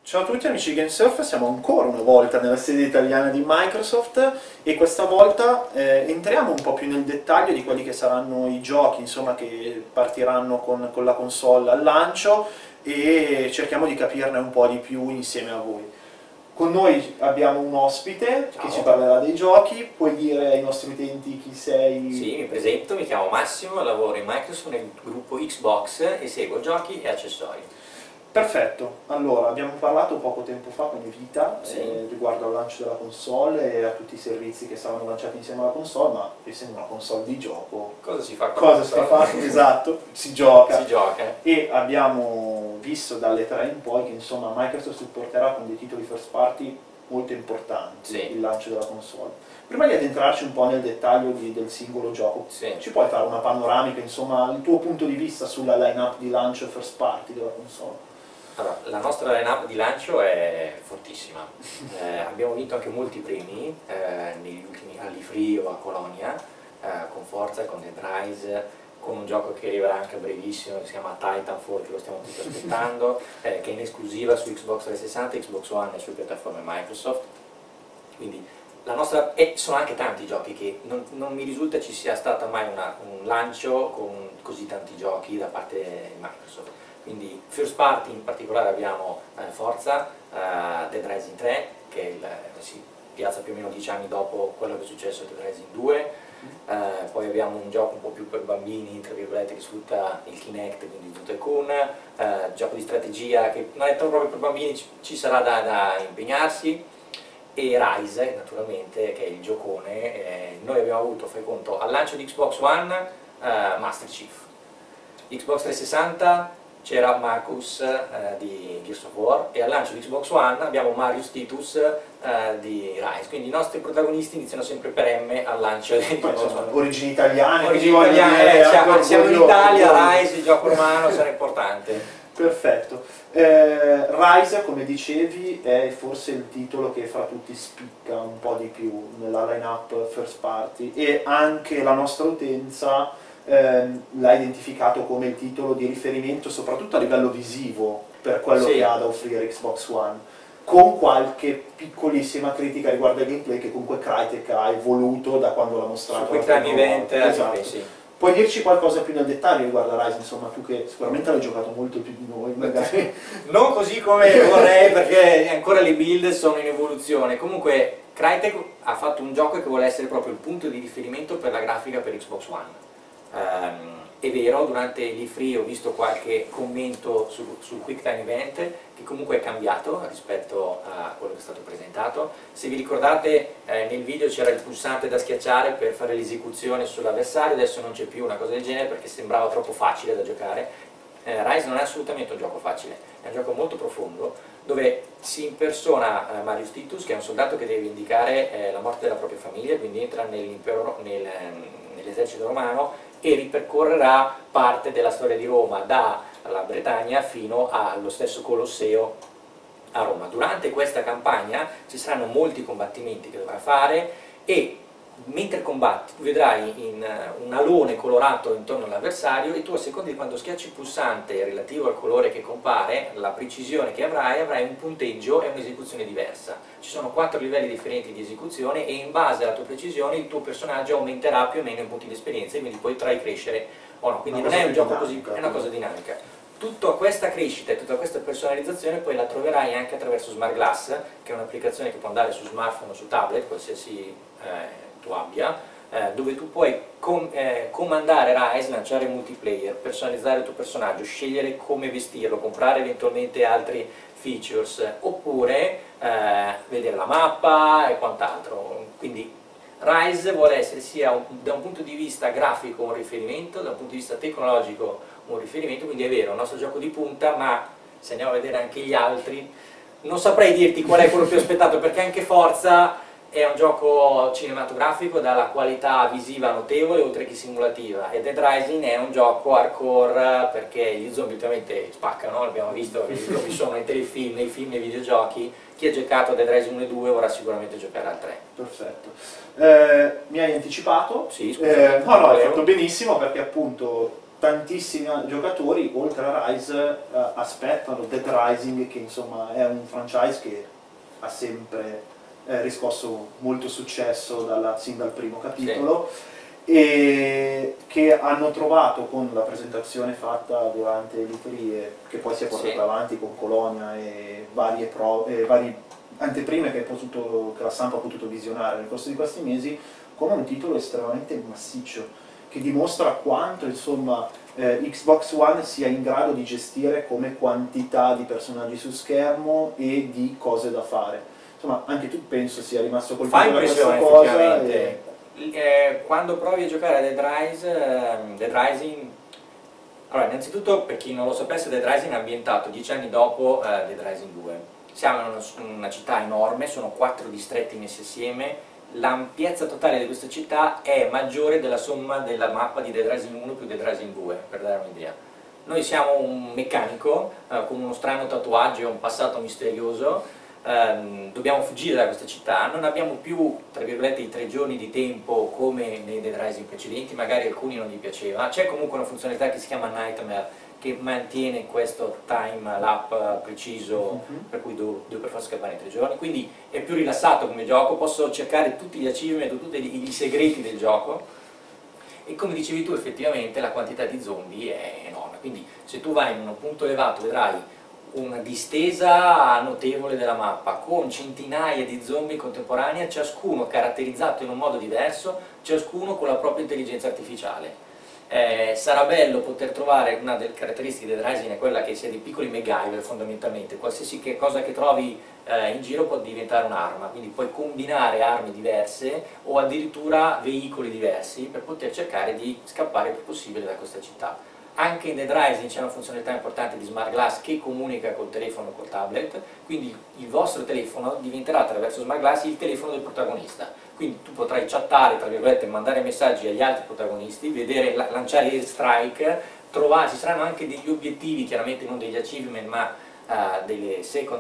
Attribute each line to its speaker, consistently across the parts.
Speaker 1: Ciao a tutti amici di GameSurf, siamo ancora una volta nella sede italiana di Microsoft e questa volta entriamo un po' più nel dettaglio di quelli che saranno i giochi, insomma, che partiranno con la console al lancio e cerchiamo di capirne un po' di più insieme a voi. Con noi abbiamo un ospite che ci parlerà dei giochi. Puoi dire ai nostri utenti chi sei?
Speaker 2: Sì, mi presento, mi chiamo Massimo, lavoro in Microsoft nel gruppo Xbox e seguo giochi e accessori.
Speaker 1: Perfetto, allora abbiamo parlato poco tempo fa con Evita riguardo al lancio della console e a tutti i servizi che saranno lanciati insieme alla console, ma essendo una console di gioco,
Speaker 2: cosa si fa?
Speaker 1: Esatto, si gioca.
Speaker 2: Si gioca.
Speaker 1: E abbiamo visto dalle 3 in poi che insomma Microsoft supporterà con dei titoli first party molto importanti il lancio della console. Prima di addentrarci un po' nel dettaglio del singolo gioco, ci puoi fare una panoramica, insomma, il tuo punto di vista sulla line-up di lancio first party della console?
Speaker 2: Allora, la nostra line-up di lancio è fortissima, abbiamo vinto anche molti premi negli ultimi anni Free o a Colonia, con Forza, con Dead Rise, con un gioco che arriverà anche a brevissimo che si chiama Titanfall, che lo stiamo tutti aspettando, che è in esclusiva su Xbox 360, Xbox One e sulle piattaforme Microsoft. Quindi la nostra, e sono anche tanti giochi che non mi risulta ci sia stato mai un lancio con così tanti giochi da parte di Microsoft. Quindi first party in particolare abbiamo Forza, Dead Rising 3 che si piazza più o meno 10 anni dopo quello che è successo a Dead Rising 2, poi abbiamo un gioco un po' più per bambini, tra virgolette, che sfrutta il Kinect, quindi Zoo Tycoon, gioco di strategia che non è proprio per bambini, ci sarà da impegnarsi, e Rise naturalmente, che è il giocone. Noi abbiamo avuto, fai conto, al lancio di Xbox One Master Chief, Xbox 360 c'era Marcus di Gears of War, e al lancio di Xbox One abbiamo Marius Titus di Rise, quindi i nostri protagonisti iniziano sempre per M al lancio di Xbox One.
Speaker 1: Origini italiane,
Speaker 2: siamo in Italia, Rise, il gioco romano sarà importante.
Speaker 1: Perfetto. Rise, come dicevi, è forse il titolo che fra tutti spicca un po' di più nella line-up first party, e anche la nostra utenza l'ha identificato come il titolo di riferimento soprattutto a livello visivo per quello che ha da offrire Xbox One, con qualche piccolissima critica riguardo al gameplay che comunque Crytek ha evoluto da quando l'ha mostrato.
Speaker 2: Su Quick Time Event,
Speaker 1: esatto. Puoi dirci qualcosa più nel dettaglio riguardo a Rise, insomma, tu che sicuramente l'hai giocato molto più di noi, magari.
Speaker 2: Non così come vorrei, perché ancora le build sono in evoluzione. Comunque Crytek ha fatto un gioco che vuole essere proprio il punto di riferimento per la grafica per Xbox One. È vero, durante l'E3 ho visto qualche commento sul Quick Time Event che comunque è cambiato rispetto a quello che è stato presentato. Se vi ricordate, nel video c'era il pulsante da schiacciare per fare l'esecuzione sull'avversario, adesso non c'è più una cosa del genere perché sembrava troppo facile da giocare. Rise non è assolutamente un gioco facile, è un gioco molto profondo dove si impersona Marius Titus, che è un soldato che deve vendicare la morte della propria famiglia, quindi entra nell'esercito romano e ripercorrerà parte della storia di Roma, dalla Bretagna fino allo stesso Colosseo a Roma. Durante questa campagna ci saranno molti combattimenti che dovrà fare, e mentre combatti tu vedrai un alone colorato intorno all'avversario, e tu, a seconda di quando schiacci il pulsante relativo al colore che compare, la precisione che avrai un punteggio e un'esecuzione diversa. Ci sono 4 livelli differenti di esecuzione, e in base alla tua precisione il tuo personaggio aumenterà più o meno in punti di esperienza, e quindi potrai crescere o no. Quindi non è un gioco così, è una cosa dinamica. Tutta questa crescita e tutta questa personalizzazione poi la troverai anche attraverso Smart Glass, che è un'applicazione che può andare su smartphone o su tablet, qualsiasi tu abbia, dove tu puoi comandare Rise, lanciare multiplayer, personalizzare il tuo personaggio, scegliere come vestirlo, comprare eventualmente altri features, oppure vedere la mappa e quant'altro. Quindi Rise vuole essere sia da un punto di vista grafico un riferimento, da un punto di vista tecnologico un riferimento, quindi è vero, è un nostro gioco di punta, ma se andiamo a vedere anche gli altri, non saprei dirti qual è quello più aspettato, perché anche Forza è un gioco cinematografico dalla qualità visiva notevole oltre che simulativa, e Dead Rising è un gioco hardcore perché gli zombie ultimamente spaccano, l'abbiamo visto, i zombie sono nei telefilm, nei film, nei videogiochi. Chi ha giocato a Dead Rising 1 e 2 vorrà sicuramente giocare al 3.
Speaker 1: Perfetto. Mi hai anticipato?
Speaker 2: Sì, scusa.
Speaker 1: No, hai fatto benissimo, perché appunto tantissimi giocatori, oltre a Rise, aspettano Dead Rising, che insomma è un franchise che ha sempre riscosso molto successo sin dal primo capitolo, e che hanno trovato con la presentazione fatta durante l'E3, che poi si è portata avanti con Colonia e vari anteprime che la stampa ha potuto visionare nel corso di questi mesi, come un titolo estremamente massiccio, che dimostra quanto insomma Xbox One sia in grado di gestire come quantità di personaggi su schermo e di cose da fare. Insomma, anche tu penso sia rimasto colpito da questa cosa.
Speaker 2: Quando provi a giocare a Dead Rising, allora innanzitutto, per chi non lo sapesse, Dead Rising è ambientato 10 anni dopo Dead Rising 2. Siamo in una città enorme, sono 4 distretti messi assieme. L'ampiezza totale di questa città è maggiore della somma della mappa di Dead Rising 1 più Dead Rising 2, per dare un'idea. Noi siamo un meccanico con uno strano tatuaggio e un passato misterioso, dobbiamo fuggire da questa città, non abbiamo più, tra virgolette, i 3 giorni di tempo come nei Dead Rising precedenti, magari alcuni non gli piaceva. C'è comunque una funzionalità che si chiama Nightmare, che mantiene questo time lap preciso, per cui devo per far scappare in 3 giorni, quindi è più rilassato come gioco, posso cercare tutti gli achievement, tutti i segreti del gioco, e come dicevi tu effettivamente la quantità di zombie è enorme, quindi se tu vai in un punto elevato vedrai una distesa notevole della mappa con centinaia di zombie contemporanei, ciascuno caratterizzato in un modo diverso, ciascuno con la propria intelligenza artificiale. Sarà bello poter trovare, una delle caratteristiche del Rising è quella che sia dei piccoli MacGyver fondamentalmente, qualsiasi cosa che trovi in giro può diventare un'arma, quindi puoi combinare armi diverse o addirittura veicoli diversi per poter cercare di scappare il più possibile da questa città. Anche in Dead Rising c'è una funzionalità importante di Smart Glass che comunica col telefono o col tablet, quindi il vostro telefono diventerà attraverso Smart Glass il telefono del protagonista, quindi tu potrai chattare, tra virgolette, mandare messaggi agli altri protagonisti, vedere, lanciare air strike, ci saranno anche degli obiettivi, chiaramente non degli achievement ma delle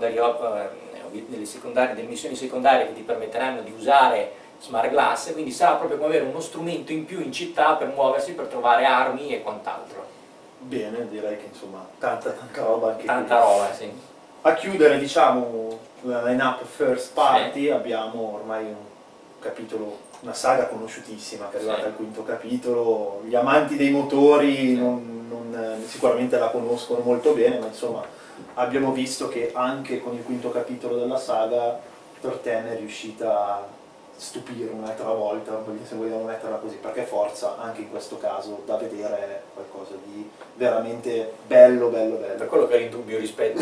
Speaker 2: missioni secondarie che ti permetteranno di usare Smart Glass, quindi sarà proprio come avere uno strumento in più in città per muoversi, per trovare armi e quant'altro.
Speaker 1: Bene, direi che insomma tanta roba anche
Speaker 2: tanta roba, sì.
Speaker 1: A chiudere, diciamo, la line-up first party, abbiamo ormai un capitolo, una saga conosciutissima che è arrivata al 5º capitolo. Gli amanti dei motori sicuramente la conoscono molto bene, ma insomma abbiamo visto che anche con il 5º capitolo della saga Turten è riuscita a stupire un'altra volta, se vogliamo metterla così, perché Forza anche in questo caso da vedere è qualcosa di veramente bello.
Speaker 2: Per quello che eri in dubbio rispetto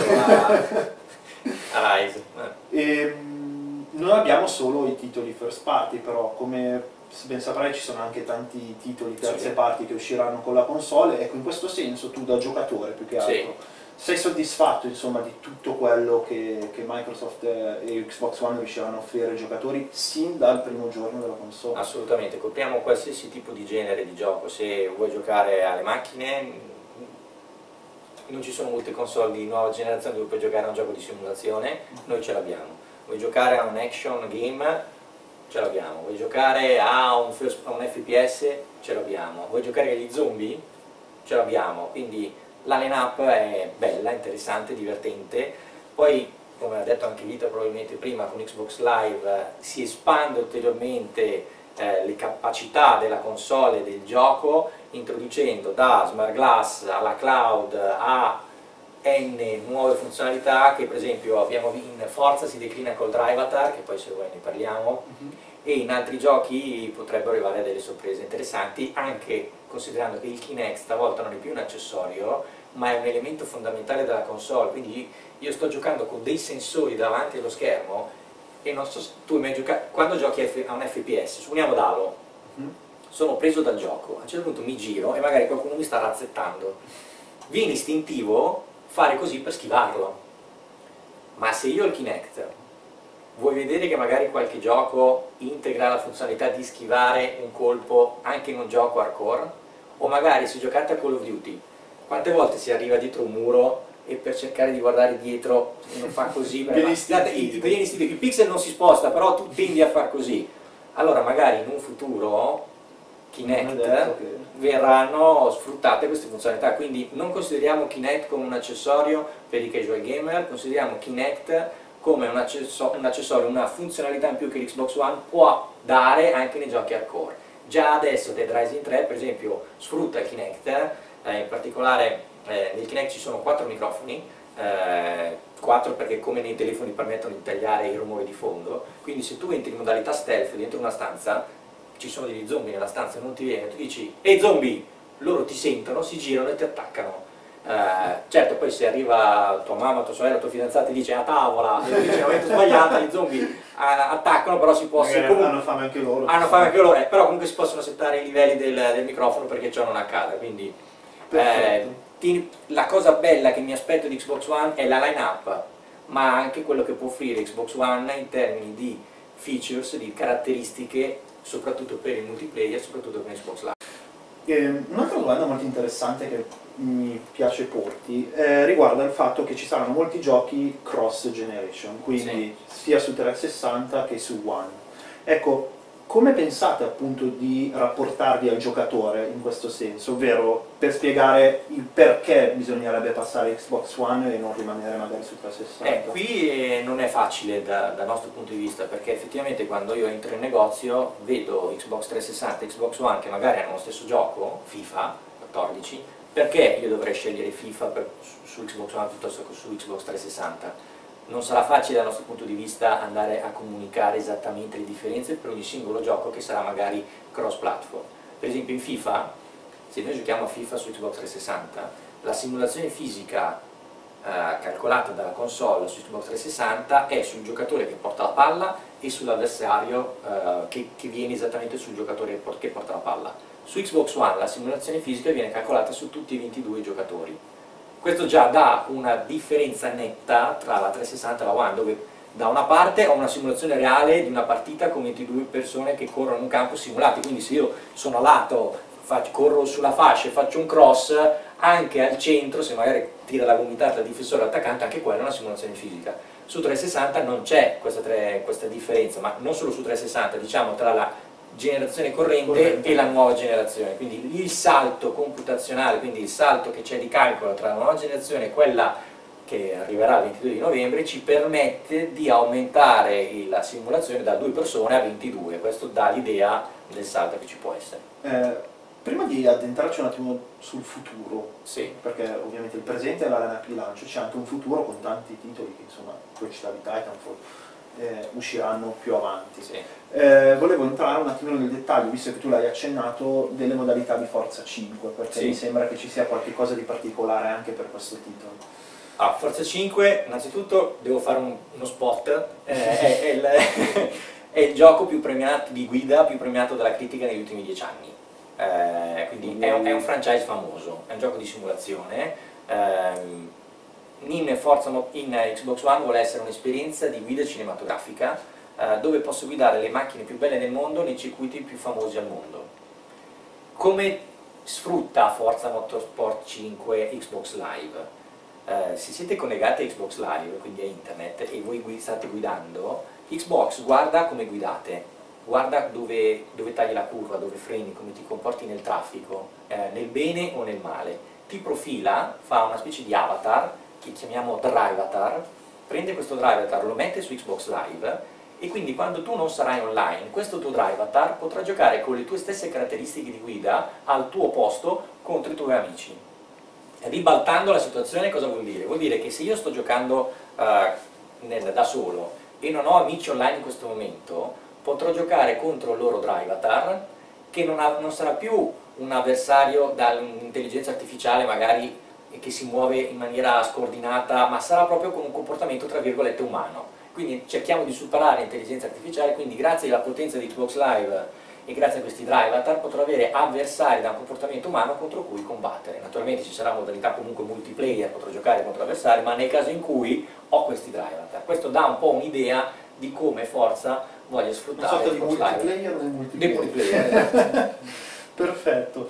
Speaker 2: a Rise.
Speaker 1: Non abbiamo solo i titoli first party, però come ben saprai ci sono anche tanti titoli terze parti che usciranno con la console. Ecco, in questo senso tu da giocatore più che altro sei soddisfatto insomma di tutto quello che Microsoft e Xbox One riusciranno a offrire ai giocatori sin dal primo giorno della console?
Speaker 2: Assolutamente, copriamo qualsiasi tipo di genere di gioco. Se vuoi giocare alle macchine, non ci sono molte console di nuova generazione dove puoi giocare a un gioco di simulazione, noi ce l'abbiamo. Vuoi giocare a un action game? Ce l'abbiamo. Vuoi giocare a un FPS? Ce l'abbiamo. Vuoi giocare agli zombie? Ce l'abbiamo. Quindi la line-up è bella, interessante, divertente. Poi, come ha detto anche Vita probabilmente prima, con Xbox Live si espande ulteriormente le capacità della console e del gioco, introducendo da Smart Glass alla cloud a N nuove funzionalità che per esempio abbiamo in Forza si declina col Drive Avatar, che poi se vuoi ne parliamo, e in altri giochi potrebbero arrivare a delle sorprese interessanti, anche considerando che il Kinect stavolta non è più un accessorio ma è un elemento fondamentale della console, quindi io sto giocando con dei sensori davanti allo schermo e non so se tu hai mai giocato, quando giochi a un FPS, supponiamo Halo, sono preso dal gioco, a un certo punto mi giro e magari qualcuno mi sta razzettando, viene istintivo fare così per schivarlo, ma se io ho il Kinect, vuoi vedere che magari qualche gioco integra la funzionalità di schivare un colpo anche in un gioco hardcore? O magari se giocate a Call of Duty, quante volte si arriva dietro un muro e per cercare di guardare dietro non fa così, il pixel non si sposta, però tu tendi a far così. Allora magari in un futuro Kinect verranno sfruttate queste funzionalità, quindi non consideriamo Kinect come un accessorio per i casual gamer, consideriamo Kinect come un accessorio, una funzionalità in più che l'Xbox One può dare anche nei giochi hardcore. Già adesso Dead Rising 3 per esempio sfrutta il Kinect, in particolare nel Kinect ci sono 4 microfoni, 4 perché come nei telefoni permettono di tagliare i rumori di fondo, quindi se tu entri in modalità stealth dentro una stanza, ci sono degli zombie nella stanza e non ti viene, tu dici ehi zombie, loro ti sentono, si girano e ti attaccano. Certo, poi se arriva tua mamma, tua sorella, tua fidanzata e dice a tavola, e dice avete sbagliato, gli zombie attaccano, però si possono...
Speaker 1: hanno fame anche loro.
Speaker 2: Hanno fame anche loro, però comunque si possono settare i livelli del microfono perché ciò non accade, quindi... la cosa bella che mi aspetto di Xbox One è la line-up, ma anche quello che può offrire Xbox One in termini di features, di caratteristiche, soprattutto per il multiplayer, soprattutto con Xbox Live.
Speaker 1: Un'altra domanda molto interessante che mi piace porti riguarda il fatto che ci saranno molti giochi cross generation, quindi sia su 360 che su One. Ecco, come pensate appunto di rapportarvi al giocatore in questo senso, ovvero per spiegare il perché bisognerebbe passare Xbox One e non rimanere magari su 360?
Speaker 2: Qui non è facile dal nostro punto di vista, perché effettivamente quando io entro in negozio vedo Xbox 360 e Xbox One che magari hanno lo stesso gioco, FIFA 14, perché io dovrei scegliere FIFA su Xbox One piuttosto che su Xbox 360? Non sarà facile dal nostro punto di vista andare a comunicare esattamente le differenze per ogni singolo gioco che sarà magari cross-platform. Per esempio in FIFA, se noi giochiamo a FIFA su Xbox 360, la simulazione fisica calcolata dalla console su Xbox 360 è sul giocatore che porta la palla e sull'avversario che viene esattamente sul giocatore che porta la palla. Su Xbox One la simulazione fisica viene calcolata su tutti e 22 i giocatori. Questo già dà una differenza netta tra la 360 e la One, dove da una parte ho una simulazione reale di una partita con 22 persone che corrono in un campo simulati, quindi se io sono a lato, corro sulla fascia e faccio un cross, anche al centro, se magari tira la gomitata il difensore o l'attaccante, anche quella è una simulazione fisica. Su 360 non c'è questa differenza, ma non solo su 360, diciamo tra la generazione corrente e la nuova generazione, quindi il salto computazionale, quindi il salto che c'è di calcolo tra la nuova generazione e quella che arriverà il 22 di novembre ci permette di aumentare la simulazione da 2 persone a 22, questo dà l'idea del salto che ci può essere.
Speaker 1: Prima di addentrarci un attimo sul futuro,
Speaker 2: sì,
Speaker 1: perché ovviamente il presente è la lineup di lancio, c'è anche un futuro con tanti titoli che insomma, tu citavi Titanfall, usciranno più avanti.
Speaker 2: sì.
Speaker 1: Volevo entrare un attimo nel dettaglio, visto che tu l'hai accennato, delle modalità di Forza 5, perché mi sembra che ci sia qualcosa di particolare anche per questo titolo.
Speaker 2: Forza 5, innanzitutto devo fare uno spot, è il gioco più premiato di guida, più premiato dalla critica negli ultimi 10 anni, quindi è un franchise famoso, è un gioco di simulazione. In Xbox One vuole essere un'esperienza di guida cinematografica dove posso guidare le macchine più belle del mondo nei circuiti più famosi al mondo. Come sfrutta Forza Motorsport 5 Xbox Live? Se siete collegati a Xbox Live, quindi a internet, e voi state guidando, Xbox guarda come guidate, guarda dove tagli la curva, dove freni, come ti comporti nel traffico, nel bene o nel male. Ti profila, fa una specie di avatar, che chiamiamo Drivatar, prende questo Drivatar, lo mette su Xbox Live, e quindi quando tu non sarai online, questo tuo Drivatar potrà giocare con le tue stesse caratteristiche di guida al tuo posto contro i tuoi amici. Ribaltando la situazione cosa vuol dire? Vuol dire che se io sto giocando da solo e non ho amici online in questo momento, potrò giocare contro il loro Drivatar, che non sarà più un avversario dall'intelligenza artificiale magari che si muove in maniera scordinata, ma sarà proprio con un comportamento tra virgolette umano. Quindi cerchiamo di superare l'intelligenza artificiale, quindi grazie alla potenza di Xbox Live e grazie a questi Drivatar potrò avere avversari da un comportamento umano contro cui combattere. Naturalmente ci sarà modalità comunque multiplayer, potrò giocare contro avversari, ma nel caso in cui ho questi Drivatar. Questo dà un po' un'idea di come Forza voglia sfruttare
Speaker 1: una sorta di multiplayer
Speaker 2: nel
Speaker 1: multiplayer. Perfetto.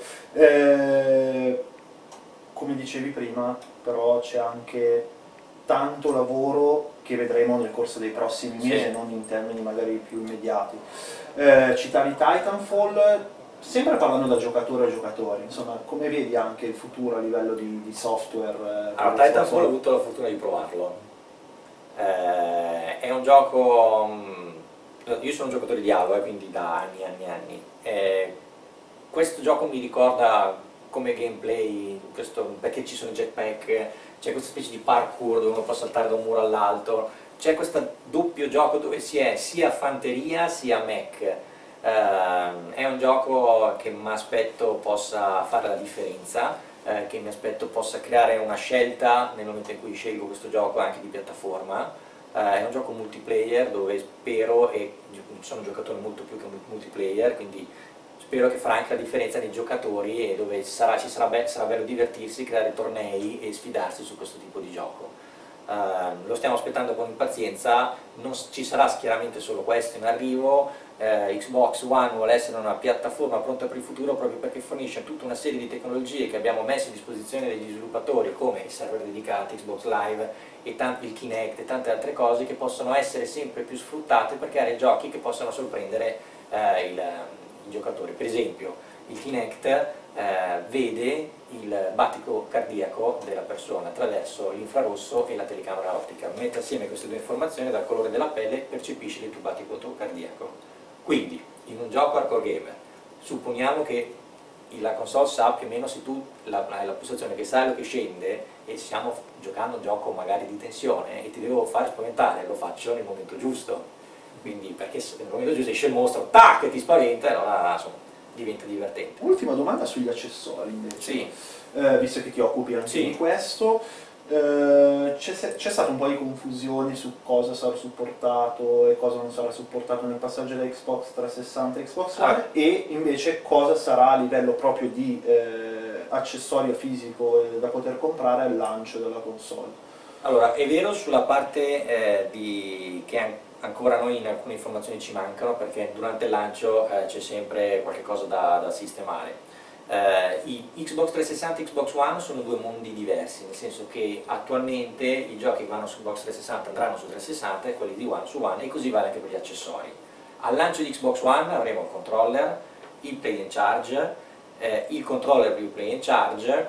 Speaker 1: Come dicevi prima, però c'è anche tanto lavoro che vedremo nel corso dei prossimi mesi, non in termini magari più immediati. Citavi Titanfall, sempre parlando da giocatore a giocatore, insomma, come vedi anche il futuro a livello di software?
Speaker 2: Allora, Titanfall ho avuto la fortuna di provarlo. È un gioco... io sono un giocatore di Halo, quindi da anni e anni e anni. Questo gioco mi ricorda come gameplay, perché ci sono i jetpack, c'è questa specie di parkour dove uno può saltare da un muro all'altro, c'è questo doppio gioco dove si è sia fanteria sia mech. È un gioco che mi aspetto possa fare la differenza, che mi aspetto possa creare una scelta nel momento in cui scelgo questo gioco anche di piattaforma. È un gioco multiplayer dove spero, e sono un giocatore molto più che multiplayer, quindi spero che farà anche la differenza nei giocatori e dove sarà bello divertirsi, creare tornei e sfidarsi su questo tipo di gioco. Lo stiamo aspettando con impazienza, non ci sarà chiaramente solo questo in arrivo. Xbox One vuole essere una piattaforma pronta per il futuro proprio perché fornisce tutta una serie di tecnologie che abbiamo messo a disposizione degli sviluppatori, come i server dedicati, Xbox Live e il Kinect e tante altre cose che possono essere sempre più sfruttate per creare giochi che possano sorprendere i giocatori. Per esempio il Kinect vede il battito cardiaco della persona attraverso l'infrarosso e la telecamera ottica. Mette assieme queste due informazioni, dal colore della pelle percepisce il tuo battito cardiaco. Quindi, in un gioco hardcore gamer, supponiamo che la console sa più o meno se tu hai la postazione che sale o che scende e stiamo giocando un gioco magari di tensione e ti devo far spaventare, lo faccio nel momento giusto. Quindi, perché nel momento giusto esce il mostro, tac, e ti spaventa, e allora insomma, diventa divertente.
Speaker 1: Ultima domanda sugli accessori invece,
Speaker 2: sì.
Speaker 1: Visto che ti occupi anche
Speaker 2: sì.
Speaker 1: di questo, c'è stata un po' di confusione su cosa sarà supportato e cosa non sarà supportato nel passaggio da Xbox 360 a Xbox One e invece cosa sarà a livello proprio di accessorio fisico da poter comprare al lancio della console.
Speaker 2: Allora, è vero sulla parte che ancora noi in alcune informazioni ci mancano perché durante il lancio c'è sempre qualche cosa da sistemare. I Xbox 360 e Xbox One sono due mondi diversi, nel senso che attualmente i giochi che vanno su Xbox 360 andranno su 360 e quelli di One su One, e così vale anche per gli accessori. Al lancio di Xbox One avremo il controller, il Play and Charge, il controller più Play and Charge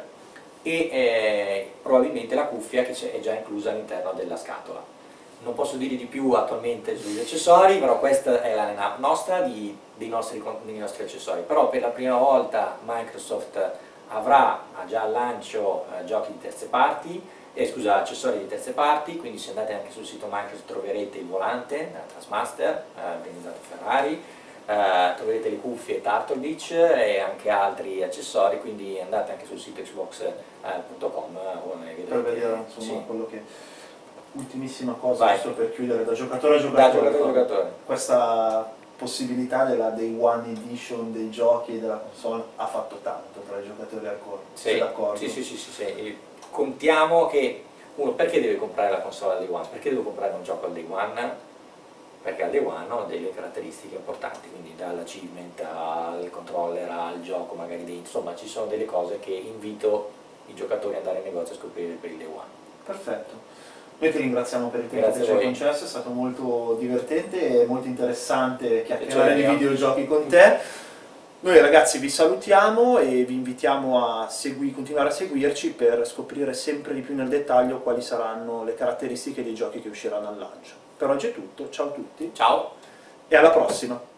Speaker 2: e probabilmente la cuffia che è già inclusa all'interno della scatola. Non posso dire di più attualmente sugli accessori, però questa è la line-up nostra dei nostri accessori. Però per la prima volta Microsoft ha già al lancio giochi di terze parti, accessori di terze parti, quindi se andate anche sul sito Microsoft troverete il volante da Trustmaster, organizzato Ferrari, troverete le cuffie Turtle Beach e anche altri accessori, quindi andate anche sul sito xbox.com
Speaker 1: per vedere insomma quello che... Ultimissima cosa,
Speaker 2: Vai.
Speaker 1: giusto per chiudere, da giocatore a giocatore,
Speaker 2: giocatore.
Speaker 1: Questa possibilità della Day One Edition dei giochi e della console ha fatto tanto tra i giocatori hardcore, sei d'accordo?
Speaker 2: Sì. Contiamo che uno perché deve comprare la console al Day One? Perché devo comprare un gioco al Day One? Perché al Day One ho delle caratteristiche importanti, quindi dall'achievement al controller al gioco magari dentro, insomma ci sono delle cose che invito i giocatori ad andare in negozio a scoprire per il Day One.
Speaker 1: Perfetto. Noi ti ringraziamo per il tempo che ci hai concesso, è stato molto divertente e molto interessante chiacchierare di videogiochi con te. Noi ragazzi vi salutiamo e vi invitiamo a continuare a seguirci per scoprire sempre di più nel dettaglio quali saranno le caratteristiche dei giochi che usciranno al lancio. Per oggi è tutto, ciao a tutti.
Speaker 2: Ciao.
Speaker 1: E alla prossima.